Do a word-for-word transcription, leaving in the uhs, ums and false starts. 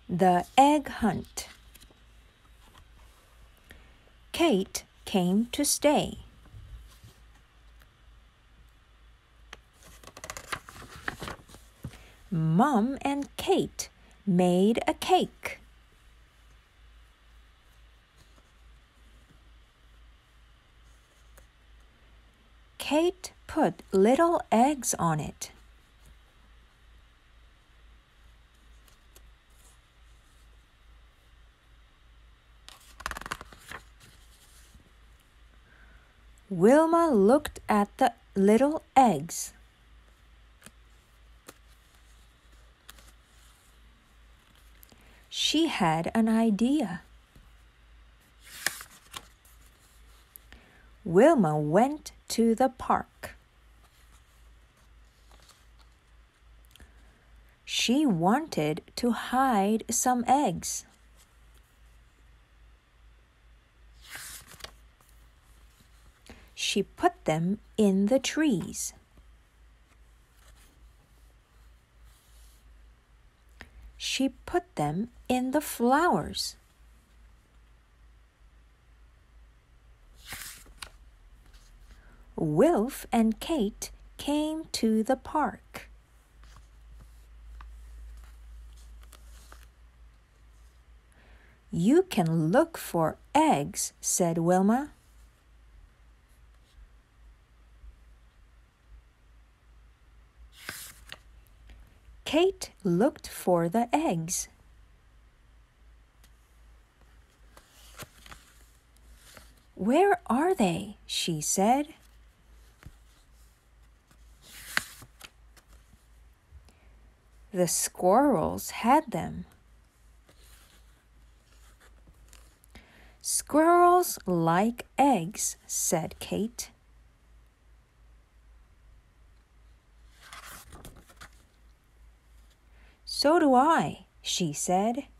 The Egg Hunt. Kate came to stay. Mom and Kate made a cake. Kate put little eggs on it. Wilma looked at the little eggs. She had an idea. Wilma went to the park. She wanted to hide some eggs. She put them in the trees. She put them in the flowers. Wilf and Kate came to the park. "You can look for eggs," said Wilma. Kate looked for the eggs. "Where are they?" she said. The squirrels had them. "Squirrels like eggs," said Kate. "So do I," she said.